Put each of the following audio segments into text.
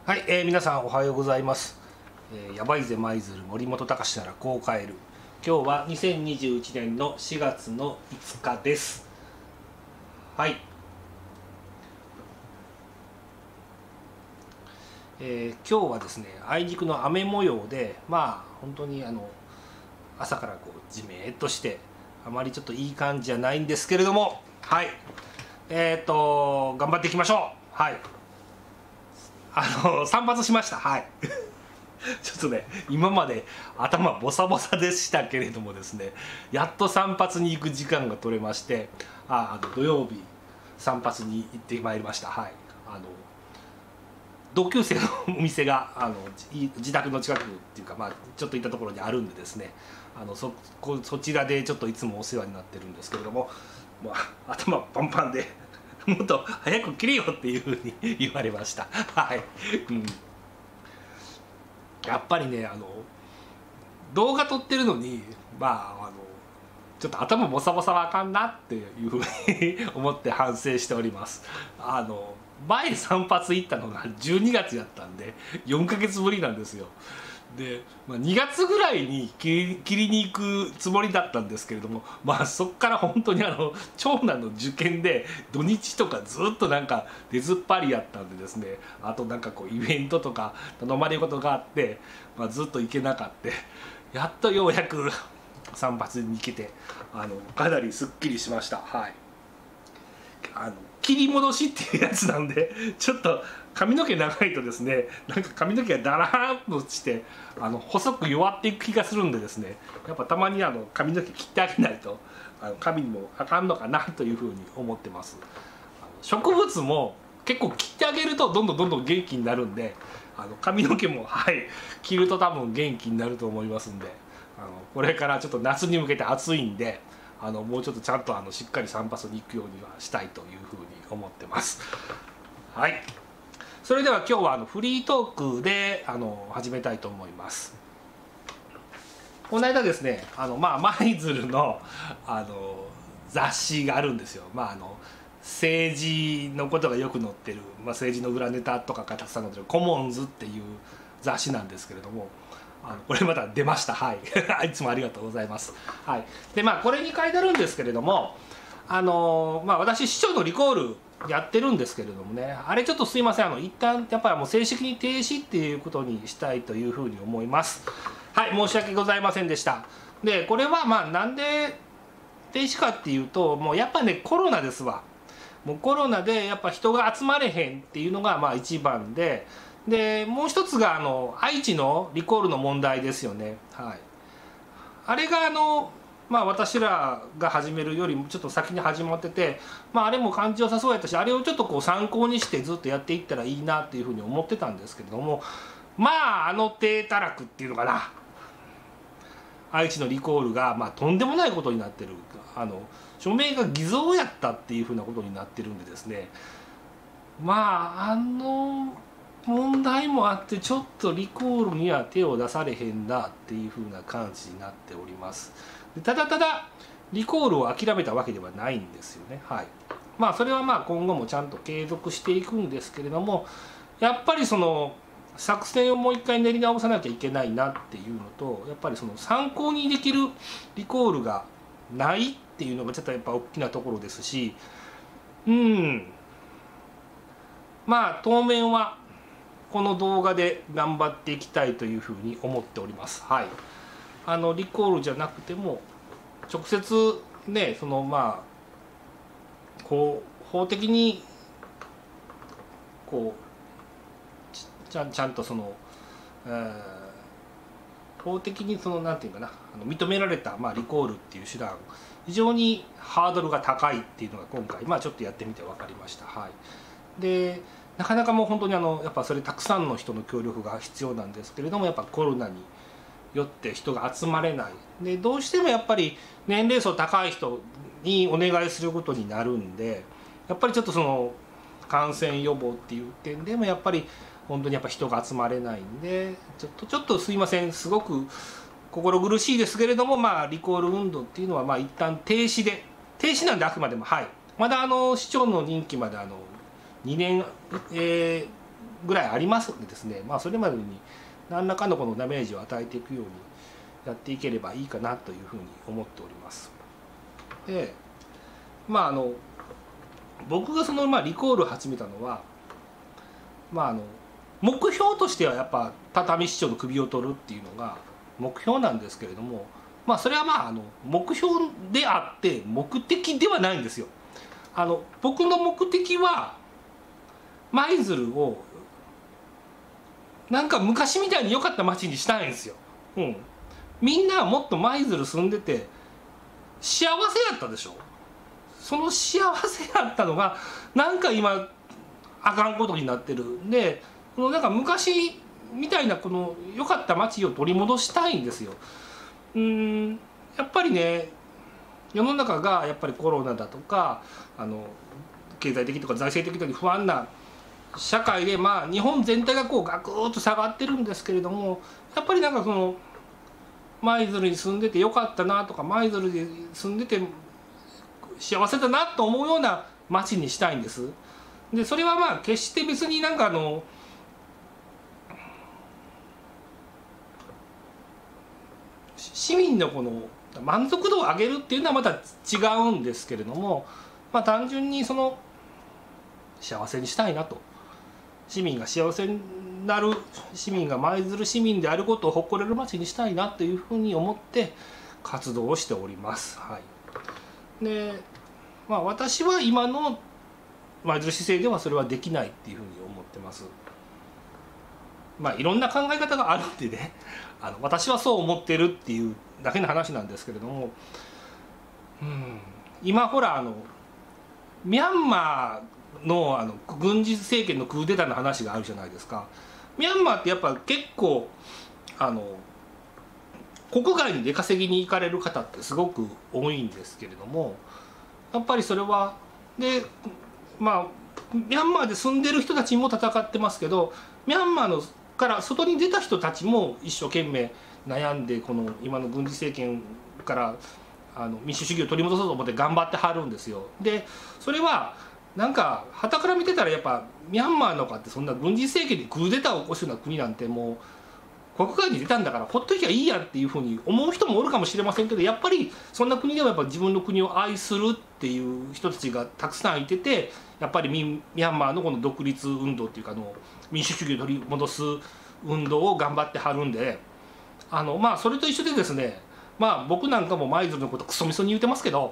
はい、皆さんおはようございます。やばいぜ舞鶴森本隆ならこう帰る。今日は2021年の4月の5日です。はい。今日はですね、あいにくの雨模様で、本当に朝からこうじめっとしてあまりちょっといい感じじゃないんですけれども、はい。頑張っていきましょう。はい。散髪しました。はい。ちょっとね、今まで頭ボサボサでしたけれどもですね、やっと散髪に行く時間が取れまして、土曜日散髪に行ってまいりました。はい。同級生のお店が自宅の近くっていうか、ちょっと行ったところにあるんでですね、そちらでちょっといつもお世話になってるんですけれども、頭パンパンでもっと早く切れよっていうふうに言われました。はい、やっぱりね、動画撮ってるのにちょっと頭ボサボサはあかんなっていうふうに思って反省しております。前散髪行ったのが12月やったんで4ヶ月ぶりなんですよ。で、2月ぐらいに切りに行くつもりだったんですけれども、そっから本当に長男の受験で土日とかずっとなんか出ずっぱりやったんでですね、あとなんかこうイベントとか頼まれ事があって、ずっと行けなかった。やっとようやく散髪に行けてかなりすっきりしました。はい。切り戻しっていうやつなんで、ちょっと髪の毛長いとですね、なんか髪の毛がダラーンとして細く弱っていく気がするんでですね、やっぱたまに髪の毛切ってあげないと髪にもあかんのかなというふうに思ってます。植物も結構切ってあげるとどんどん元気になるんで、髪の毛も切ると多分元気になると思いますんで、これからちょっと夏に向けて暑いんで、もうちょっとちゃんとしっかり散髪に行くようにはしたいというふうに思ってます。はい。それでは今日はフリートークで始めたいと思います。この間ですね、舞鶴の雑誌があるんですよ。政治のことがよく載ってる、政治の裏ネタとかがたくさん載ってるコモンズっていう雑誌なんですけれども、これまた出ました。はいいつもありがとうございます。はい。でこれに書いてあるんですけれども、私市長のリコールやってるんですけれどもね、あれちょっとすいません、一旦やっぱりもう正式に停止っていうことにしたいというふうに思います。はい、申し訳ございませんでした。でこれはなんで停止かっていうと、もうやっぱねコロナですわ。もうコロナでやっぱ人が集まれへんっていうのが一番で、もう一つが愛知のリコールの問題ですよね。はい、あれが私らが始めるよりもちょっと先に始まってて、あれも感じよさそうやったし、あれをちょっとこう参考にしてずっとやっていったらいいなっていうふうに思ってたんですけれども、低たらくっていうのかな、愛知のリコールがとんでもないことになってる、署名が偽造やったっていうふうなことになってるんでですね、問題もあってちょっとリコールには手を出されへんなっていうふうな感じになっております。ただリコールを諦めたわけではないんですよね。はい。それは今後もちゃんと継続していくんですけれども、やっぱりその作戦をもう一回練り直さなきゃいけないなっていうのと、やっぱりその参考にできるリコールがないっていうのがちょっとやっぱ大きなところですし、当面はこの動画で頑張っていきたいというふうに思っております。はい。リコールじゃなくても直接ね、こう法的にこうちゃんと法的になんていうかな、認められたリコールっていう手段、非常にハードルが高いっていうのが今回ちょっとやってみて分かりました。はい。でなかなかもう本当にやっぱそれたくさんの人の協力が必要なんですけれども、やっぱコロナによって人が集まれないで、どうしてもやっぱり年齢層高い人にお願いすることになるんで、やっぱりちょっと感染予防っていう点でもやっぱり本当にやっぱ人が集まれないんで、ちょっとすいません、すごく心苦しいですけれども、リコール運動っていうのは一旦停止なんで、あくまでも。はい。まだ市長の任期まで2年、 ぐらいありますのでですね、それまでに何らかのこのダメージを与えていくようにやっていければいいかなというふうに思っております。で僕がそのリコールを始めたのは目標としてはやっぱ畳師匠の首を取るっていうのが目標なんですけれども、それは目標であって目的ではないんですよ。僕の目的は舞鶴をなんか昔みたいに良かった街にしたいんですよ。みんなもっと舞鶴住んでて幸せやったでしょ。その幸せやったのがなんか今あかんことになってるんで、なんか昔みたいなこの良かった街を取り戻したいんですよ。やっぱりね、世の中がやっぱりコロナだとか経済的とか財政的に不安な社会で日本全体がこうガクッと下がってるんですけれども、やっぱりなんかその舞鶴に住んでてよかったなとか、舞鶴で住んでて幸せだなと思うような街にしたいんです。でそれは決して別になんか市民のこの満足度を上げるっていうのはまた違うんですけれども、単純にその幸せにしたいなと、市民が幸せになる、市民が舞鶴市民であることを誇れる街にしたいなというふうに思って活動をしております。で私は今の舞鶴市政ではそれはできないっていうふうに思ってます。いろんな考え方があるんでね、私はそう思ってるっていうだけの話なんですけれども、今ほらミャンマーの軍事政権のクーデターの話があるじゃないですか。ミャンマーってやっぱ結構国外に出稼ぎに行かれる方ってすごく多いんですけれども、やっぱりそれはでミャンマーで住んでる人たちも戦ってますけど、ミャンマーのから外に出た人たちも一生懸命悩んで、この今の軍事政権から民主主義を取り戻そうと思って頑張ってはるんですよ。でそれはなんか傍から見てたらやっぱミャンマーのかってそんな軍事政権でクーデターを起こすような国なんてもう国外に出たんだからほっときゃいいやっていうふうに思う人もおるかもしれませんけど、やっぱりそんな国ではやっぱ自分の国を愛するっていう人たちがたくさんいてて、やっぱりミャンマーのこの独立運動っていうか民主主義を取り戻す運動を頑張ってはるんで、それと一緒でですね、僕なんかも舞鶴のことクソみそに言うてますけど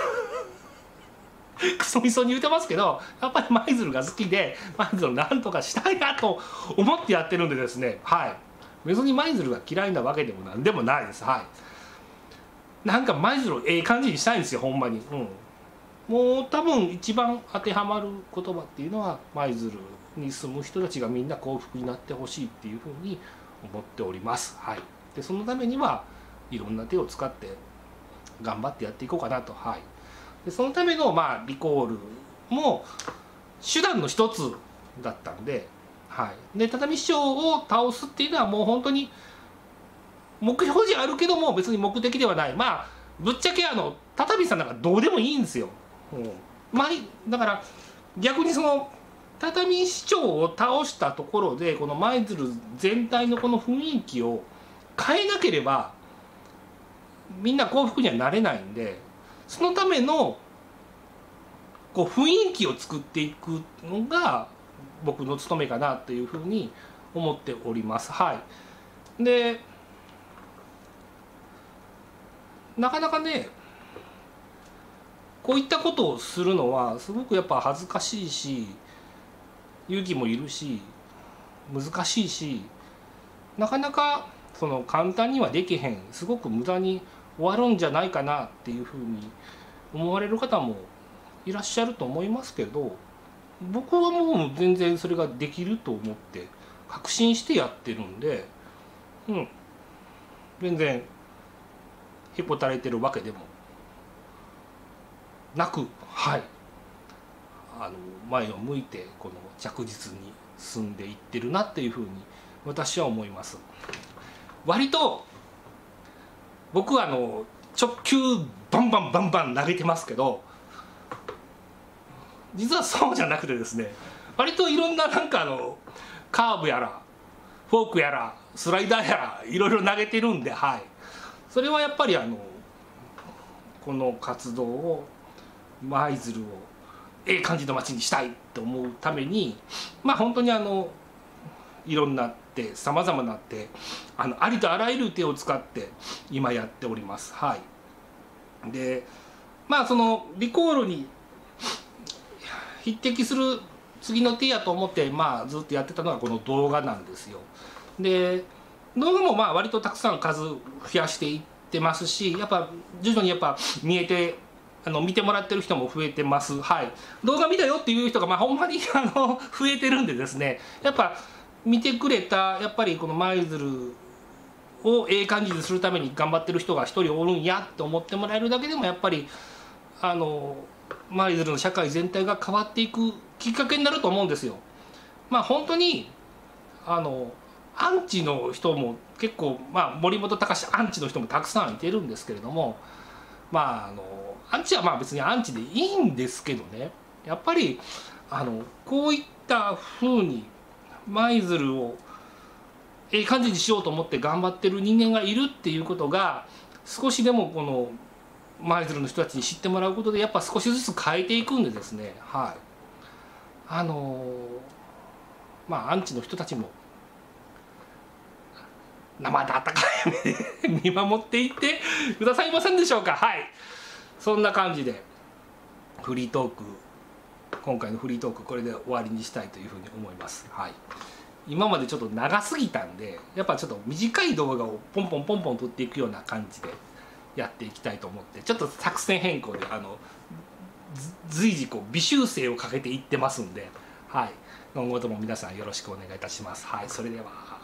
クソみそに言うてますけど、やっぱり舞鶴が好きで舞鶴をなんとかしたいなと思ってやってるんでですね、別に舞鶴が嫌いなわけでもなんでもないです。なんか舞鶴をええ感じにしたいんですよ、ほんまに。もう多分一番当てはまる言葉っていうのは舞鶴に住む人たちがみんな幸福になってほしいっていうふうに思っております。でそのためにはいろんな手を使って頑張ってやっていこうかなと。でそのためのリコールも手段の一つだったんで、で畳師匠を倒すっていうのはもう本当に目標じゃあるけども別に目的ではない。ぶっちゃけ畳さんなんかどうでもいいんですよ。だから逆にその畳市長を倒したところでこの舞鶴全体のこの雰囲気を変えなければみんな幸福にはなれないんで、そのためのこう雰囲気を作っていくのが僕の務めかなというふうに思っております。でなかなかねこういったことをするのはすごくやっぱ恥ずかしいし勇気もいるし難しいし、なかなかその簡単にはできへん、すごく無駄に終わるんじゃないかなっていうふうに思われる方もいらっしゃると思いますけど、僕はもう全然それができると思って確信してやってるんで、全然へこたれてるわけでもなく、前を向いてこの着実に進んでいってるなっていうふうに私は思います。割と僕は直球バンバン投げてますけど、実はそうじゃなくてですね、 割といろんななんかカーブやらフォークやらスライダーやらいろいろ投げてるんで、はい、それはやっぱりこの活動を舞鶴をええ感じの街にしたいと思うために、まあ本当にいろんな手さまざまな手ありとあらゆる手を使って今やっております。はい、でまあそのリコールに匹敵する次の手やと思って、まあ、ずっとやってたのがこの動画なんですよ。で動画もまあ割とたくさん数増やしていってますし、やっぱ徐々にやっぱ見えて見てもらってる人も増えてます。はい、動画見たよっていう人がまあほんまに増えてるんでですね、やっぱ見てくれたやっぱりこの舞鶴をええ感じにするために頑張ってる人が一人おるんやって思ってもらえるだけでもやっぱり舞鶴の社会全体が変わっていくきっかけになると思うんですよ。まあ本当にアンチの人も結構、まあ、森本隆アンチの人もたくさんいてるんですけれども、まあアンチはまあ別にアンチでいいんですけどね、やっぱりこういったふうに舞鶴をええ感じにしようと思って頑張ってる人間がいるっていうことが少しでもこの舞鶴の人たちに知ってもらうことでやっぱ少しずつ変えていくんでですね、はい、まあアンチの人たちも生で温かい目で見守っていってくださいませんでしょうか。はい、そんな感じでフリートーク、今回のフリートークこれで終わりにしたいというふうに思います。はい、今までちょっと長すぎたんでやっぱちょっと短い動画をポンポンポンポン撮っていくような感じでやっていきたいと思って、ちょっと作戦変更で随時こう微修正をかけていってますんで、はい、今後とも皆さんよろしくお願いいたします。はい、それでは。